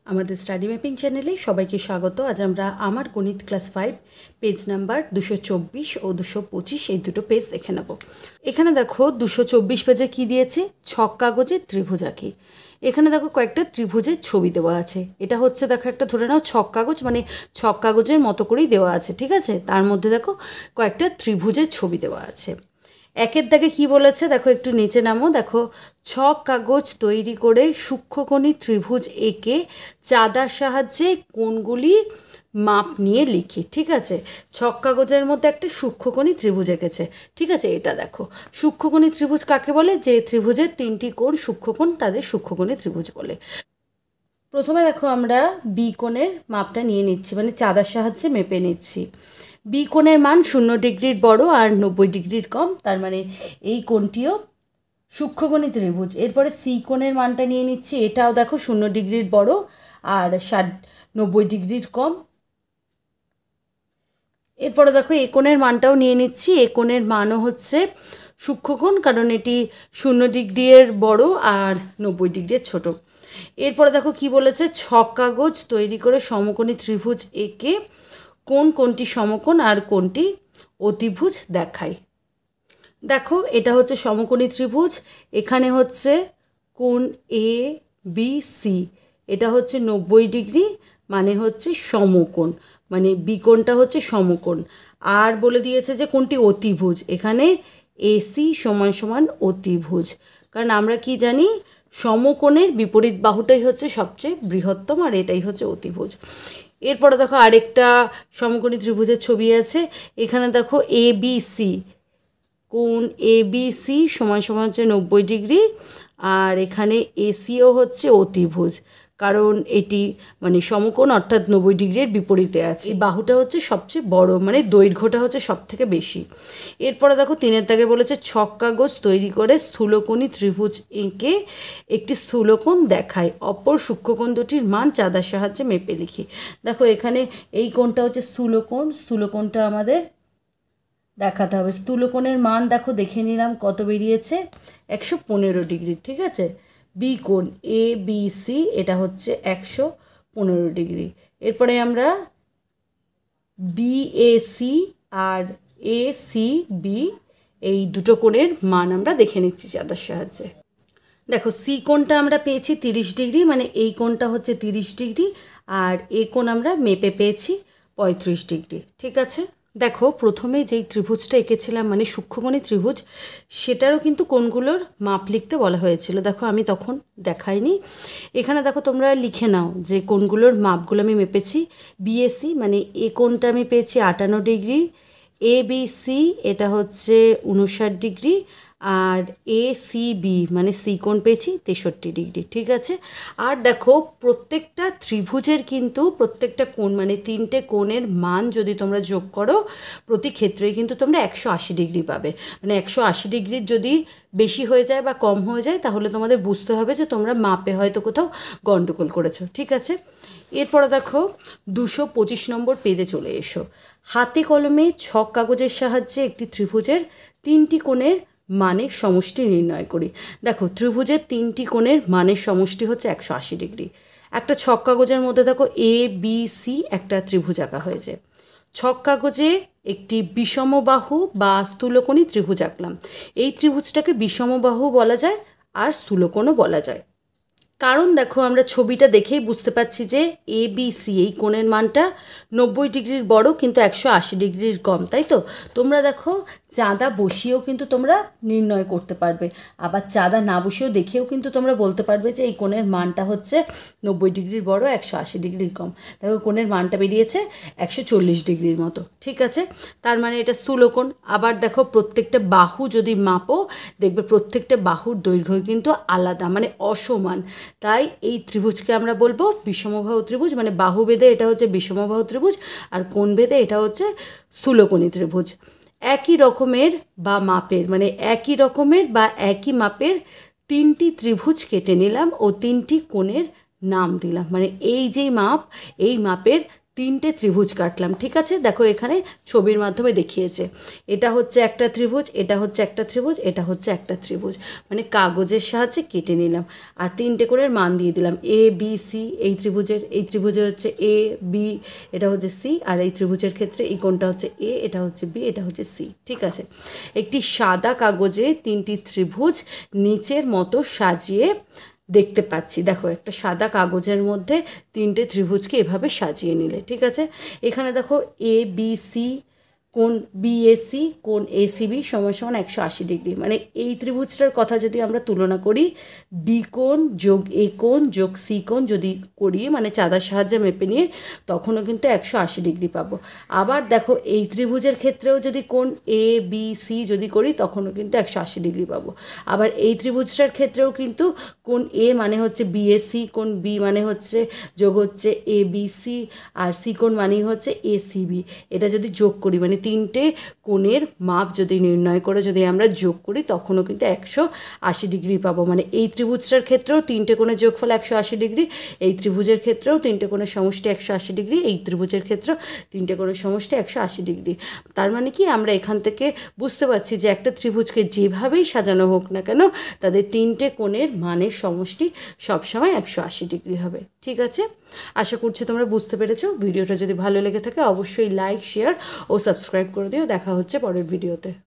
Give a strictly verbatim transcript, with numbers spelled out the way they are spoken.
আমাদের study mapping চ্যানেলে সবাইকে স্বাগত। আজ আমরা আমার গণিত ক্লাস ফাইভ পেজ নাম্বার দুশো চব্বিশ ও দুশো পঁচিশ এই দুটো পেজ দেখে নেব। এখানে দেখো দুশো চব্বিশ পেজে কি দিয়েছে, ছক কাগজে ত্রিভুজ আঁকি। এখানে দেখো কয়েকটা ত্রিভুজের ছবি দেওয়া আছে। এটা হচ্ছে দেখো একটা ধরে নাও ছক কাগজ, মানে ছক কাগজের মতো করেই দেওয়া আছে, ঠিক আছে। তার মধ্যে দেখো কয়েকটা ত্রিভুজের ছবি দেওয়া আছে। একের দাগে কি বলেছে দেখো, একটু নিচে নামো। দেখো, ছক কাগজ তৈরি করে সূক্ষ্মকোণী ত্রিভুজ এঁকে চাঁদার সাহায্যে কোণগুলি মাপ নিয়ে লিখি, ঠিক আছে। ছক কাগজের মধ্যে একটা সূক্ষ্মকোণী ত্রিভুজ এঁকেছে, ঠিক আছে। এটা দেখো সূক্ষ্মকোণী ত্রিভুজ কাকে বলে, যে ত্রিভুজের তিনটি কোণ সূক্ষ্মকোণ তাদের সূক্ষ্মকোণী ত্রিভুজ বলে। প্রথমে দেখো আমরা বি কোণের মাপটা নিয়ে নিচ্ছি, মানে চাঁদার সাহায্যে মেপে নিচ্ছি। বি কোণের মান শূন্য ডিগ্রির বড় আর নব্বই ডিগ্রির কম, তার মানে এই কোণটিও সূক্ষ্মকোণী ত্রিভুজ। এরপরে সি কোণের মানটা নিয়ে নিচ্ছি, এটাও দেখো শূন্য ডিগ্রির বড় আর ষাট নব্বই ডিগ্রির কম। এরপরে দেখো এ কোণের মানটাও নিয়ে নিচ্ছি, এ কোণের মানও হচ্ছে সূক্ষ্মকোণ, কারণ এটি শূন্য ডিগ্রির বড় আর নব্বই ডিগ্রির ছোট। এরপরে দেখো কি বলেছে, ছক কাগজ তৈরি করে সমকোণী ত্রিভুজ এঁকে কোন কোনটি সমকোণ আর কোনটি অতিভুজ দেখায়। দেখো এটা হচ্ছে সমকোণী ত্রিভুজ, এখানে হচ্ছে কোণ এ বি সি, এটা হচ্ছে নব্বই ডিগ্রি, মানে হচ্ছে সমকোণ, মানে বিকোণটা হচ্ছে সমকোণ। আর বলে দিয়েছে যে কোনটি অতিভুজ, এখানে এসি সমান সমান অতিভুজ, কারণ আমরা কি জানি সমকোণের বিপরীত বাহুটাই হচ্ছে সবচেয়ে বৃহত্তম আর এটাই হচ্ছে অতিভুজ। এরপরে দেখো আরেকটা সমকোণী ত্রিভুজের ছবি আছে, এখানে দেখো এ বি সি, কোণ এ বি সি সমান সমান হচ্ছে নব্বই ডিগ্রি, আর এখানে এসিও হচ্ছে অতিভুজ, কারণ এটি মানে সমকোণ অর্থাৎ নব্বই ডিগ্রির বিপরীতে আছে। এই বাহুটা হচ্ছে সবচেয়ে বড়, মানে দৈর্ঘ্যটা হচ্ছে সব থেকে বেশি। এরপরে দেখো তিনের দাগে বলেছে ছক কাগজ তৈরি করে স্থূলকোণী ত্রিভুজ এঁকে একটি স্থূলকোণ দেখায়, অপর সূক্ষ্মকোণ দুটির মান চাঁদার সাহায্যে মেপে লিখি। দেখো এখানে এই কোণটা হচ্ছে স্থূলকোণ, স্থূলকোণটা আমাদের দেখাতে হবে। স্থূলকোণের মান দেখো দেখে নিলাম কত বেরিয়েছে, একশো পনেরো ডিগ্রি, ঠিক আছে। বি কোণ এ বি সি এটা হচ্ছে একশো পনেরো ডিগ্রি। এরপরে আমরা বি এ সি আর এ সি বি এই দুটো কোণের মান আমরা দেখে নিচ্ছি চাঁদার সাহায্যে। দেখো সি কোণটা আমরা পেয়েছি তিরিশ ডিগ্রি, মানে এই কোণটা হচ্ছে তিরিশ ডিগ্রি, আর এ কোণ আমরা মেপে পেয়েছি পঁয়ত্রিশ ডিগ্রি, ঠিক আছে। দেখো প্রথমে যেই ত্রিভুজটা এঁকেছিলাম মানে সূক্ষ্মকোণী ত্রিভুজ, সেটারও কিন্তু কোণগুলোর মাপ লিখতে বলা হয়েছিল। দেখো আমি তখন দেখাইনি, এখানে দেখো তোমরা লিখে নাও যে কোণগুলোর মাপগুলো আমি মেপেছি। বিএসি মানে এ কোণটা আমি পেয়েছি আটান্ন ডিগ্রি, এ বি সি এটা হচ্ছে উনষাট ডিগ্রি, আর এ সি বি মানে সি কোণ পেয়েছি তেষট্টি ডিগ্রি, ঠিক আছে। আর দেখো প্রত্যেকটা ত্রিভুজের কিন্তু প্রত্যেকটা কোণ মানে তিনটে কোণের মান যদি তোমরা যোগ করো প্রতি ক্ষেত্রেই কিন্তু তোমরা একশো আশি ডিগ্রি পাবে। মানে একশো আশি ডিগ্রির যদি বেশি হয়ে যায় বা কম হয়ে যায় তাহলে তোমাদের বুঝতে হবে যে তোমরা মাপে হয়তো কোথাও গণ্ডগোল করেছো, ঠিক আছে। এরপরে দেখো দুশো পঁচিশ নম্বর পেজে চলে এসো। হাতে কলমে ছক কাগজের সাহায্যে একটি ত্রিভুজের তিনটি কোণের মানের সমষ্টি নির্ণয় করি। দেখো ত্রিভুজের তিনটি কোণের মানের সমষ্টি হচ্ছে একশো আশি ডিগ্রি। একটা ছক কাগজের মধ্যে দেখো এ বি সি একটা ত্রিভুজ আঁকা হয়েছে। ছক কাগজে একটি বিষমবাহু বা স্থূলকোণী ত্রিভুজ আঁকলাম। এই ত্রিভুজটাকে বিষমবাহু বলা যায় আর স্থূলকোণও বলা যায়, কারণ দেখো আমরা ছবিটা দেখেই বুঝতে পারছি যে এ বি সি এই কোণের মানটা নব্বই ডিগ্রির বড় কিন্তু একশো আশি ডিগ্রির কম, তাই তো। তোমরা দেখো চাঁদা বসিয়েও কিন্তু তোমরা নির্ণয় করতে পারবে, আবার চাঁদা না বসিয়েও দেখেও কিন্তু তোমরা বলতে পারবে যে এই কোণের মানটা হচ্ছে নব্বই ডিগ্রির বড় একশো আশি ডিগ্রির কম। দেখো কোণের মানটা বেরিয়েছে একশো চল্লিশ ডিগ্রির মতো, ঠিক আছে। তার মানে এটা স্থূলকোণ। আবার দেখো প্রত্যেকটা বাহু যদি মাপো দেখবে প্রত্যেকটা বাহুর দৈর্ঘ্য কিন্তু আলাদা, মানে অসমান, তাই এই ত্রিভুজকে আমরা বলবো বিষমবাহু ত্রিভুজ। মানে বাহু ভেদে এটা হচ্ছে বিষমবাহু ত্রিভুজ আর কোণ ভেদে এটা হচ্ছে স্থূলকোণী ত্রিভুজ। একই রকমের বা মাপের মানে একই রকমের বা একই মাপের তিনটি ত্রিভুজ কেটে নিলাম ও তিনটি কোণের নাম দিলাম। মানে এই যে মাপ এই মাপের তিনটে ত্রিভুজ কাটলাম। ঠিক আছে, দেখো এখানে ছবির মাধ্যমে দেখিয়েছে, এটা হচ্ছে একটা ত্রিভুজ, এটা হচ্ছে একটা ত্রিভুজ, এটা হচ্ছে একটা ত্রিভুজ, মানে কাগজের সাহায্যে কেটে নিলাম আর তিনটে করে মান দিয়ে দিলাম। এ বি সি এই ত্রিভুজের, এই ত্রিভুজের হচ্ছে এ বি, এটা হচ্ছে সি, আর এই ত্রিভুজের ক্ষেত্রে এই কোণটা হচ্ছে এ, এটা হচ্ছে বি, এটা হচ্ছে সি। ঠিক আছে, একটি সাদা কাগজে তিনটি ত্রিভুজ নিচের মতো সাজিয়ে দেখতে পাচ্ছি। দেখো একটা সাদা কাগজের মধ্যে তিনটে ত্রিভুজকে এভাবে সাজিয়ে নিলে। ঠিক আছে, এখানে দেখো এ বি সি কোণ বিএসি কোণ এসিবি সমান সমান একশো আশি ডিগ্রি, মানে এই ত্রিভুজটার কথা যদি আমরা তুলনা করি, বি কোণ যোগ এ কোণ যোগ সি কোণ যদি করি, মানে চাঁদার সাহায্যে মেপে নিয়ে, তখনও কিন্তু একশো আশি ডিগ্রি পাবো। আবার দেখো এই ত্রিভুজের ক্ষেত্রেও যদি কোণ এ বি সি যদি করি, তখনও কিন্তু একশো আশি ডিগ্রি পাবো। আবার এই ত্রিভুজটার ক্ষেত্রেও কিন্তু কোণ এ মানে হচ্ছে বিএসি, কোণ বি মানে হচ্ছে যোগ হচ্ছে এ বি সি, আর সি কোণ মানেই হচ্ছে এ সি বি। এটা যদি যোগ করি, মানে তিনটে কোণের মাপ যদি নির্ণয় করে যদি আমরা যোগ করি, তখনও কিন্তু একশো আশি ডিগ্রি পাবো। মানে এই ত্রিভুজটার ক্ষেত্রেও তিনটে কোণের যোগফল একশো আশি ডিগ্রি, এই ত্রিভুজের ক্ষেত্রেও তিনটে কোণের সমষ্টি একশো আশি ডিগ্রি, এই ত্রিভুজের ক্ষেত্রেও তিনটে কোণের সমষ্টি একশো আশি ডিগ্রি। তার মানে কি, আমরা এখান থেকে বুঝতে পারছি যে একটা ত্রিভুজকে যেভাবেই সাজানো হোক না কেন, তাদের তিনটে কোণের মানের সমষ্টি সবসময় একশো আশি ডিগ্রি হবে। ঠিক আছে, আশা করছি তোমরা বুঝতে পেরেছো। ভিডিওটা যদি ভালো লেগে থাকে অবশ্যই লাইক, শেয়ার ও সাবস্ক্রাইব করে দিও। দেখা হচ্ছে পরের ভিডিওতে।